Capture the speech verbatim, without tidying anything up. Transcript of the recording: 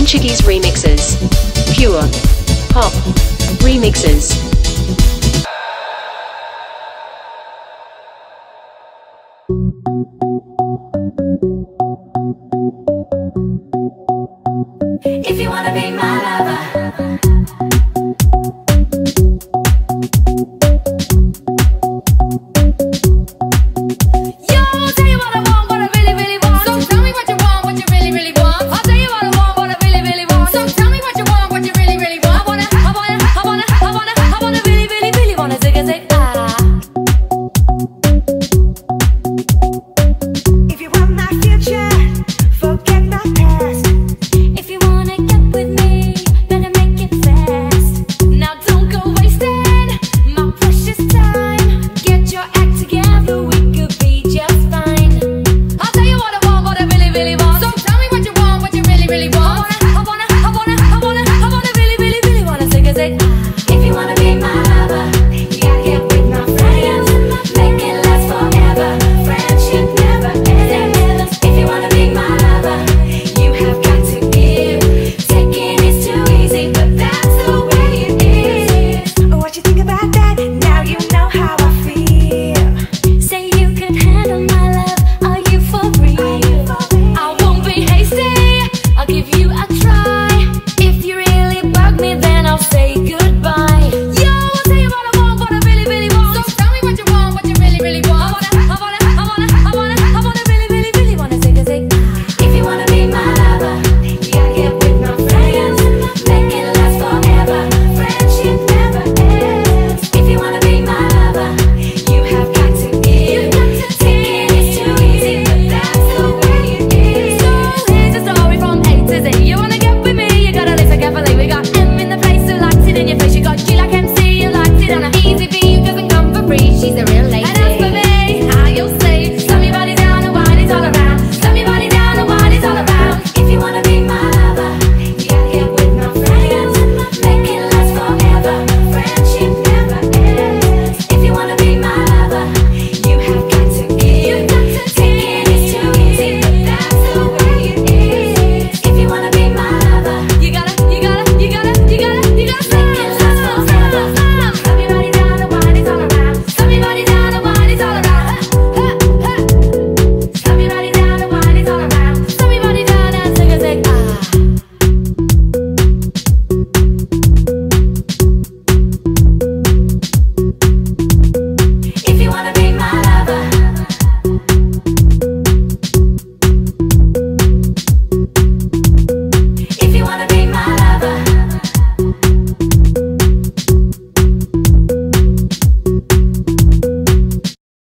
Portuguese remixes. Pure pop remixes. If you wanna be my lover, yo, I'll tell you what I want, what I really, really want. So tell me what you want, what you really, really want.